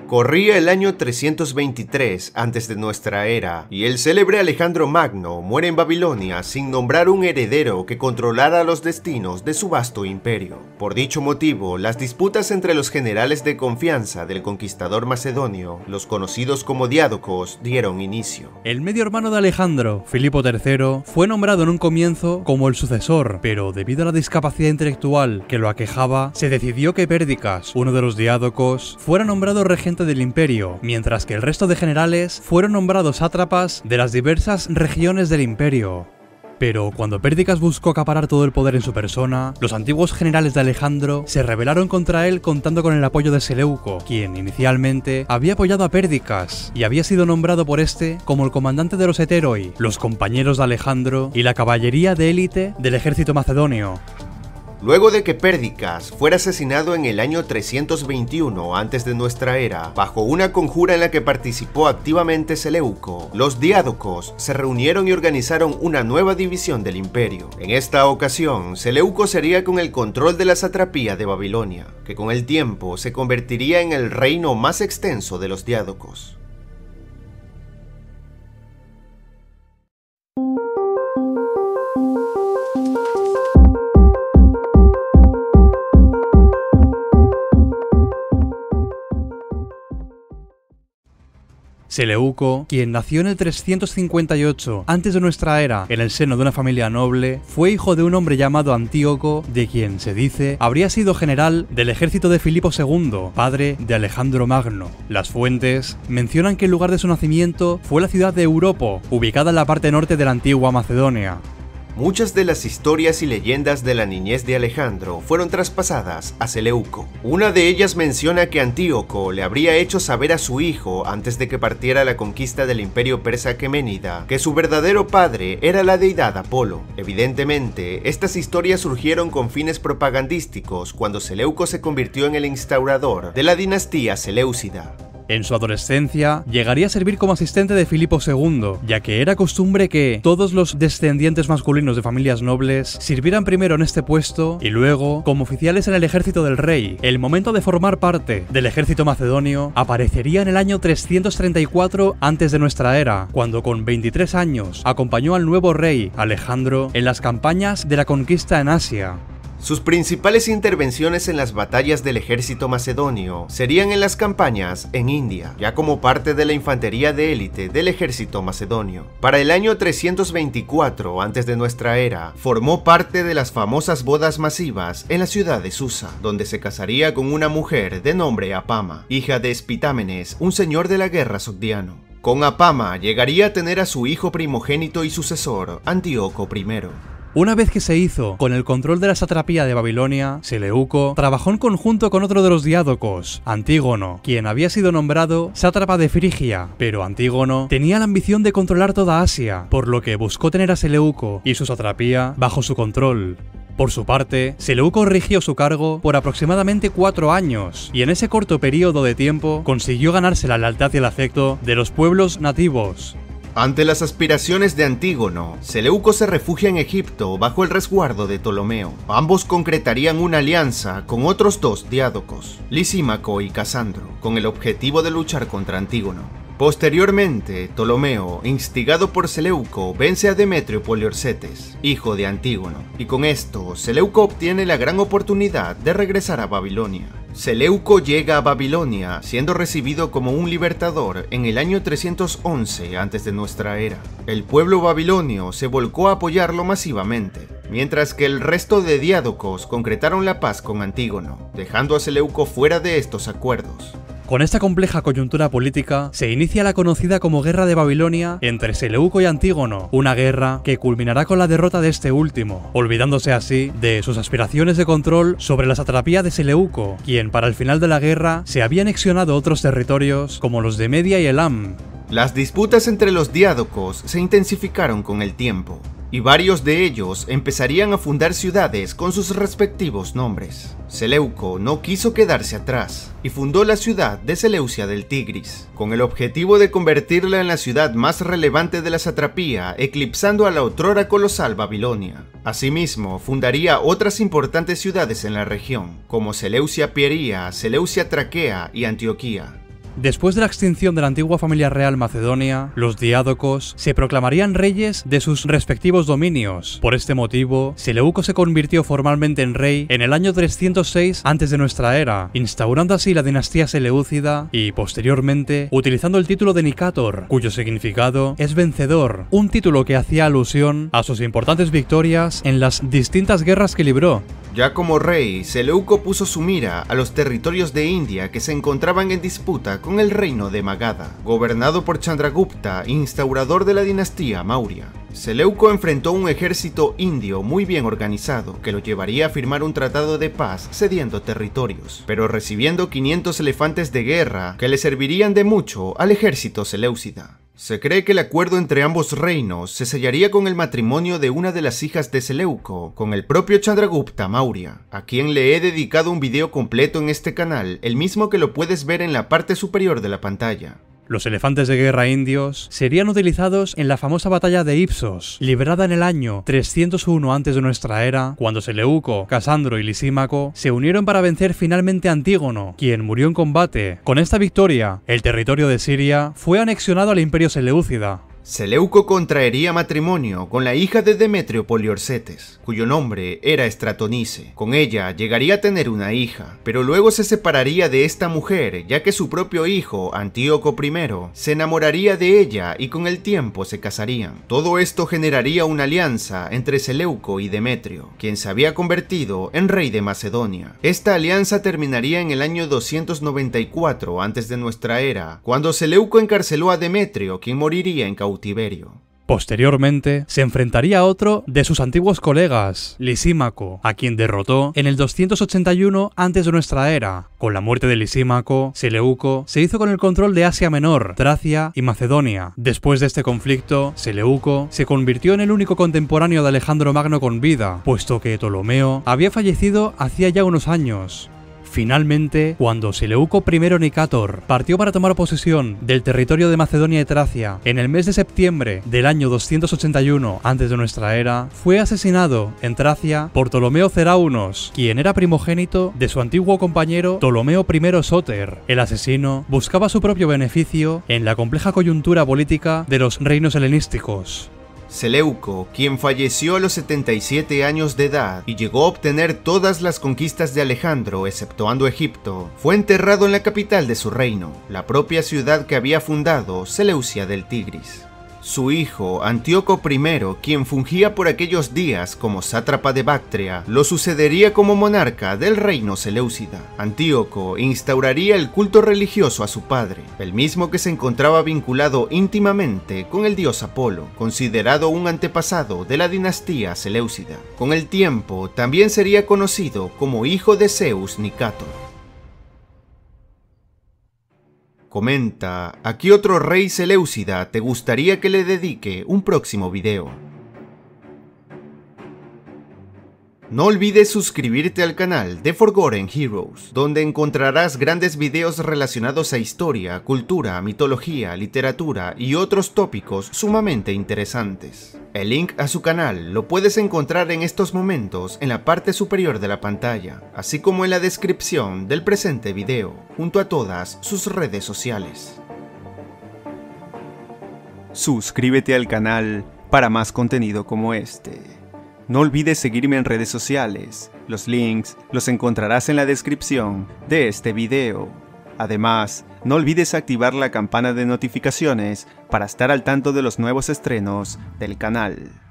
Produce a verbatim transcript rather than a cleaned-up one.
Corría el año trescientos veintitrés antes de nuestra era, y el célebre Alejandro Magno muere en Babilonia sin nombrar un heredero que controlara los destinos de su vasto imperio. Por dicho motivo, las disputas entre los generales de confianza del conquistador macedonio, los conocidos como diádocos, dieron inicio. El medio hermano de Alejandro, Filipo tercero, fue nombrado en un comienzo como el sucesor, pero debido a la discapacidad intelectual que lo aquejaba, se decidió que Pérdicas, uno de los diádocos, fuera nombrado regente del imperio, mientras que el resto de generales fueron nombrados sátrapas de las diversas regiones del imperio. Pero cuando Pérdicas buscó acaparar todo el poder en su persona, los antiguos generales de Alejandro se rebelaron contra él contando con el apoyo de Seleuco, quien inicialmente había apoyado a Pérdicas y había sido nombrado por este como el comandante de los Heteroi, los compañeros de Alejandro y la caballería de élite del ejército macedonio. Luego de que Pérdicas fuera asesinado en el año trescientos veintiuno antes de nuestra era, bajo una conjura en la que participó activamente Seleuco, los diádocos se reunieron y organizaron una nueva división del imperio. En esta ocasión, Seleuco sería con el control de la satrapía de Babilonia, que con el tiempo se convertiría en el reino más extenso de los diádocos. Seleuco, quien nació en el trescientos cincuenta y ocho antes de nuestra era en el seno de una familia noble, fue hijo de un hombre llamado Antíoco, de quien se dice habría sido general del ejército de Filipo segundo, padre de Alejandro Magno. Las fuentes mencionan que el lugar de su nacimiento fue la ciudad de Europo, ubicada en la parte norte de la antigua Macedonia. Muchas de las historias y leyendas de la niñez de Alejandro fueron traspasadas a Seleuco. Una de ellas menciona que Antíoco le habría hecho saber a su hijo, antes de que partiera a la conquista del imperio persa aqueménida, que su verdadero padre era la deidad Apolo. Evidentemente, estas historias surgieron con fines propagandísticos cuando Seleuco se convirtió en el instaurador de la dinastía seleucida. En su adolescencia, llegaría a servir como asistente de Filipo segundo, ya que era costumbre que todos los descendientes masculinos de familias nobles sirvieran primero en este puesto y luego como oficiales en el ejército del rey. El momento de formar parte del ejército macedonio aparecería en el año trescientos treinta y cuatro antes de nuestra era, cuando con veintitrés años acompañó al nuevo rey, Alejandro, en las campañas de la conquista en Asia. Sus principales intervenciones en las batallas del ejército macedonio serían en las campañas en India, ya como parte de la infantería de élite del ejército macedonio. Para el año trescientos veinticuatro antes de nuestra era, formó parte de las famosas bodas masivas en la ciudad de Susa, donde se casaría con una mujer de nombre Apama, hija de Espitámenes, un señor de la guerra sogdiano. Con Apama llegaría a tener a su hijo primogénito y sucesor, Antíoco primero. Una vez que se hizo con el control de la satrapía de Babilonia, Seleuco trabajó en conjunto con otro de los diádocos, Antígono, quien había sido nombrado sátrapa de Frigia, pero Antígono tenía la ambición de controlar toda Asia, por lo que buscó tener a Seleuco y su satrapía bajo su control. Por su parte, Seleuco rigió su cargo por aproximadamente cuatro años, y en ese corto periodo de tiempo consiguió ganarse la lealtad y el afecto de los pueblos nativos. Ante las aspiraciones de Antígono, Seleuco se refugia en Egipto bajo el resguardo de Ptolomeo. Ambos concretarían una alianza con otros dos diádocos, Lisímaco y Casandro, con el objetivo de luchar contra Antígono. Posteriormente, Ptolomeo, instigado por Seleuco, vence a Demetrio Poliorcetes, hijo de Antígono, y con esto, Seleuco obtiene la gran oportunidad de regresar a Babilonia. Seleuco llega a Babilonia, siendo recibido como un libertador en el año trescientos once antes de nuestra era. El pueblo babilonio se volcó a apoyarlo masivamente, mientras que el resto de diádocos concretaron la paz con Antígono, dejando a Seleuco fuera de estos acuerdos. Con esta compleja coyuntura política, se inicia la conocida como Guerra de Babilonia entre Seleuco y Antígono, una guerra que culminará con la derrota de este último, olvidándose así de sus aspiraciones de control sobre la satrapía de Seleuco, quien para el final de la guerra se había anexionado otros territorios como los de Media y Elam. Las disputas entre los diádocos se intensificaron con el tiempo, y varios de ellos empezarían a fundar ciudades con sus respectivos nombres. Seleuco no quiso quedarse atrás y fundó la ciudad de Seleucia del Tigris, con el objetivo de convertirla en la ciudad más relevante de la satrapía, eclipsando a la otrora colosal Babilonia. Asimismo, fundaría otras importantes ciudades en la región, como Seleucia Pieria, Seleucia Traquea y Antioquía. Después de la extinción de la antigua familia real macedonia, los diádocos se proclamarían reyes de sus respectivos dominios. Por este motivo, Seleuco se convirtió formalmente en rey en el año trescientos seis antes de nuestra era, instaurando así la dinastía seleucida y, posteriormente, utilizando el título de Nicator, cuyo significado es vencedor, un título que hacía alusión a sus importantes victorias en las distintas guerras que libró. Ya como rey, Seleuco puso su mira a los territorios de India que se encontraban en disputa con el reino de Magadha, gobernado por Chandragupta, instaurador de la dinastía Maurya. Seleuco enfrentó un ejército indio muy bien organizado que lo llevaría a firmar un tratado de paz cediendo territorios, pero recibiendo quinientos elefantes de guerra que le servirían de mucho al ejército seleucida. Se cree que el acuerdo entre ambos reinos se sellaría con el matrimonio de una de las hijas de Seleuco con el propio Chandragupta Maurya, a quien le he dedicado un video completo en este canal, el mismo que lo puedes ver en la parte superior de la pantalla. Los elefantes de guerra indios serían utilizados en la famosa batalla de Ipsos, librada en el año trescientos uno antes de nuestra era, cuando Seleuco, Casandro y Lisímaco se unieron para vencer finalmente a Antígono, quien murió en combate. Con esta victoria, el territorio de Siria fue anexionado al imperio seleucida. Seleuco contraería matrimonio con la hija de Demetrio Poliorcetes, cuyo nombre era Estratonice. Con ella llegaría a tener una hija, pero luego se separaría de esta mujer, ya que su propio hijo, Antíoco primero, se enamoraría de ella y con el tiempo se casarían. Todo esto generaría una alianza entre Seleuco y Demetrio, quien se había convertido en rey de Macedonia. Esta alianza terminaría en el año doscientos noventa y cuatro antes de nuestra era, cuando Seleuco encarceló a Demetrio, quien moriría en cautiverio. Posteriormente, se enfrentaría a otro de sus antiguos colegas, Lisímaco, a quien derrotó en el doscientos ochenta y uno antes de nuestra era. Con la muerte de Lisímaco, Seleuco se hizo con el control de Asia Menor, Tracia y Macedonia. Después de este conflicto, Seleuco se convirtió en el único contemporáneo de Alejandro Magno con vida, puesto que Ptolomeo había fallecido hacía ya unos años. Finalmente, cuando Seleuco primero Nicator partió para tomar posesión del territorio de Macedonia y Tracia en el mes de septiembre del año doscientos ochenta y uno antes de nuestra era, fue asesinado en Tracia por Ptolomeo Ceraunos, quien era primogénito de su antiguo compañero Ptolomeo primero Sóter. El asesino buscaba su propio beneficio en la compleja coyuntura política de los reinos helenísticos. Seleuco, quien falleció a los setenta y siete años de edad y llegó a obtener todas las conquistas de Alejandro, exceptuando Egipto, fue enterrado en la capital de su reino, la propia ciudad que había fundado, Seleucia del Tigris. Su hijo, Antíoco primero, quien fungía por aquellos días como sátrapa de Bactria, lo sucedería como monarca del reino seleucida. Antíoco instauraría el culto religioso a su padre, el mismo que se encontraba vinculado íntimamente con el dios Apolo, considerado un antepasado de la dinastía seleucida. Con el tiempo, también sería conocido como hijo de Zeus Nicator. Comenta, ¿a qué otro rey seleucida te gustaría que le dedique un próximo video? No olvides suscribirte al canal de Forgotten Heroes, donde encontrarás grandes videos relacionados a historia, cultura, mitología, literatura y otros tópicos sumamente interesantes. El link a su canal lo puedes encontrar en estos momentos en la parte superior de la pantalla, así como en la descripción del presente video, junto a todas sus redes sociales. Suscríbete al canal para más contenido como este. No olvides seguirme en redes sociales, los links los encontrarás en la descripción de este video. Además, no olvides activar la campana de notificaciones para estar al tanto de los nuevos estrenos del canal.